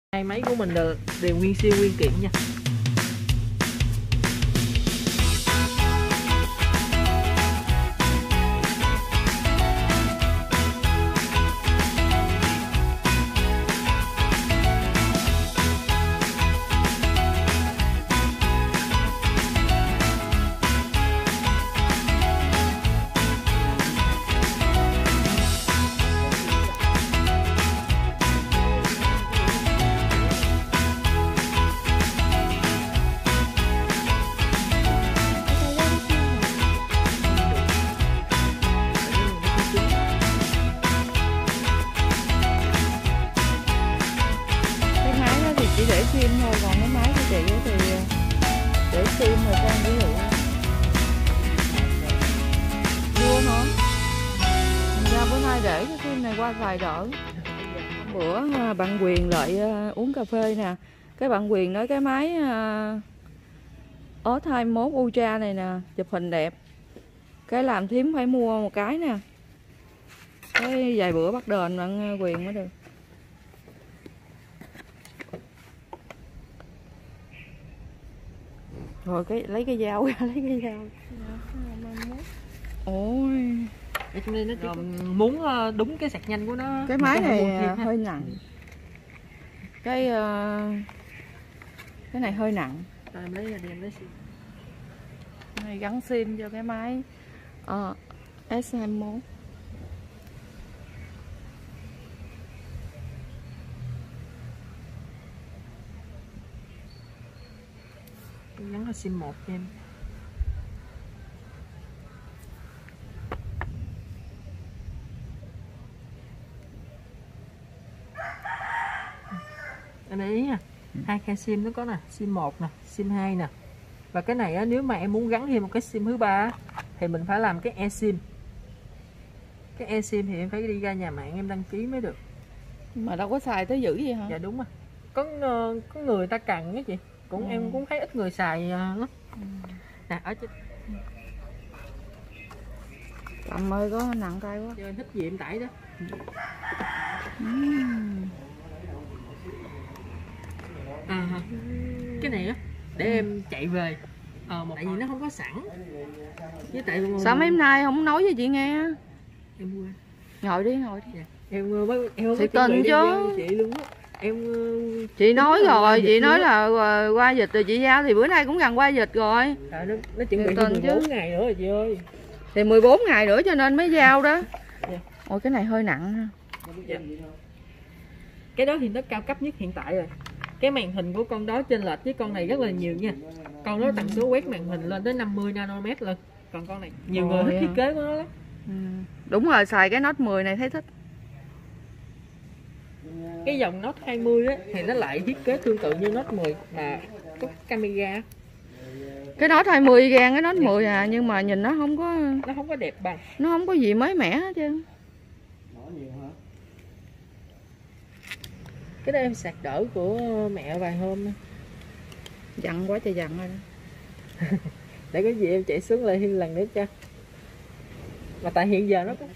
Hai máy của mình đều nguyên siêu nguyên kiện nha. Chỉ để sim thôi, còn cái máy của chị thì để sim rồi con ví dụ mua hả? Ra bữa nay để cái sim này qua xài đỡ. Bữa bạn Quyền lại uống cà phê nè, cái bạn Quyền nói cái máy Earth 21 Ultra này nè chụp hình đẹp, cái làm thím phải mua một cái nè, cái vài bữa bắt đền bạn Quyền mới được. Rồi lấy cái dao ra, lấy cái dao. Ôi. Ở trong đây nó muốn đúng cái sạc nhanh của nó. Cái máy này hơi nặng. Cái này hơi nặng. Rồi em lấy sim. Này gắn sim cho cái máy S21. Gắn là sim 1 cho em. Anh để ý nha, hai khe sim nó có nè, sim 1 nè, sim 2 nè. Và cái này á, nếu mà em muốn gắn thêm một cái sim thứ ba thì mình phải làm cái eSIM. Cái eSIM thì em phải đi ra nhà mạng em đăng ký mới được. Mà đâu có xài tới dữ gì hả? Dạ đúng rồi. Có người ta cần á chị. Em cũng thấy ít người xài lắm. Nè ở trên. Cầm ơi có nặng tay quá. Chơi thích gì em tải đó. Cái này á để em chạy về. Tại vì nó không có sẵn. Với tại sao mấy hôm nay không nói với chị nghe? Em quên. Ngồi đi. Dạ. Em thì tình chứ. Chị luôn á. Chị nói rồi, chị nói là qua dịch rồi chị giao thì bữa nay cũng gần qua dịch rồi. Nó chuẩn bị 14 ngày nữa rồi chị ơi. Thì 14 ngày nữa cho nên mới giao đó. Dạ. Ôi cái này hơi nặng ha. Dạ. Cái đó thì nó cao cấp nhất hiện tại rồi. Cái màn hình của con đó chênh lệch với con này rất là nhiều nha. Con đó tần số quét màn hình lên tới 50 nanomet lần. Còn con này nhiều người thích thiết kế của nó lắm. Đúng rồi, xài cái Note 10 này thấy thích. Cái dòng Note 20 á thì nó lại thiết kế tương tự như Note 10 mà có camera. Cái Note 20 gan cái Note 10 à, nhưng mà nhìn nó không có đẹp bằng. Nó không có gì mới mẻ hết trơn. Cái đó em sạc đỡ của mẹ vài hôm nữa. Giận quá trời giận rồi đó. Để có gì em chạy xuống lại thêm lần nữa cho. Mà tại hiện giờ nó có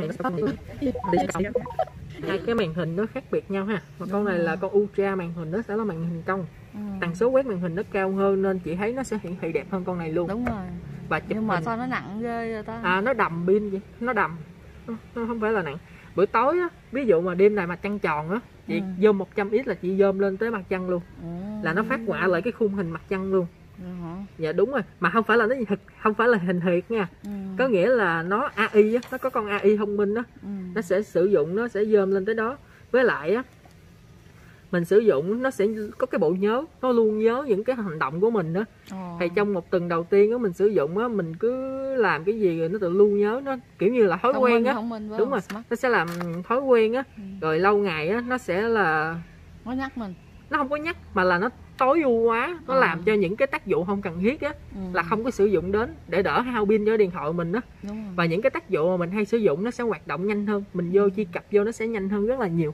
hai cái màn hình nó khác biệt nhau ha. Mà con này là con Ultra, màn hình nó sẽ là màn hình cong. Tần số quét màn hình nó cao hơn nên chị thấy nó sẽ hiển thị đẹp hơn con này luôn. Đúng rồi. Và nhưng mà sao nó nặng ghê vậy ta? Nó đầm pin vậy, nó đầm. Nó không phải là nặng. Buổi tối á, ví dụ mà đêm này mặt trăng tròn á, chị dôm 100x là chị dôm lên tới mặt trăng luôn. Là nó phát họa lại cái khung hình mặt trăng luôn. Dạ đúng rồi, mà không phải là nó không phải là hình thiệt nha. Có nghĩa là nó AI á, nó có con AI thông minh á, nó sẽ sử dụng, nó sẽ dôm lên tới đó. Với lại á, mình sử dụng nó sẽ có cái bộ nhớ, nó luôn nhớ những cái hành động của mình đó. Thì trong một tuần đầu tiên á mình sử dụng á, mình cứ làm cái gì rồi nó tự luôn nhớ, nó kiểu như là thói quen á. Đúng rồi, nó sẽ làm thói quen á. Rồi lâu ngày á nó sẽ là nó nhắc mình. Nó không có nhắc mà là nó tối ưu hóa, nó làm cho những cái tác dụng không cần thiết á là không có sử dụng đến, để đỡ hao pin cho điện thoại mình đó. Và những cái tác dụng mà mình hay sử dụng nó sẽ hoạt động nhanh hơn, mình vô truy cập vô nó sẽ nhanh hơn rất là nhiều.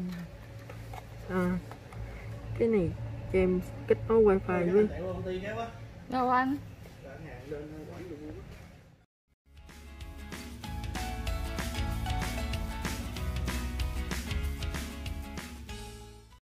Cái này cho em kết nối wifi với. Đâu anh?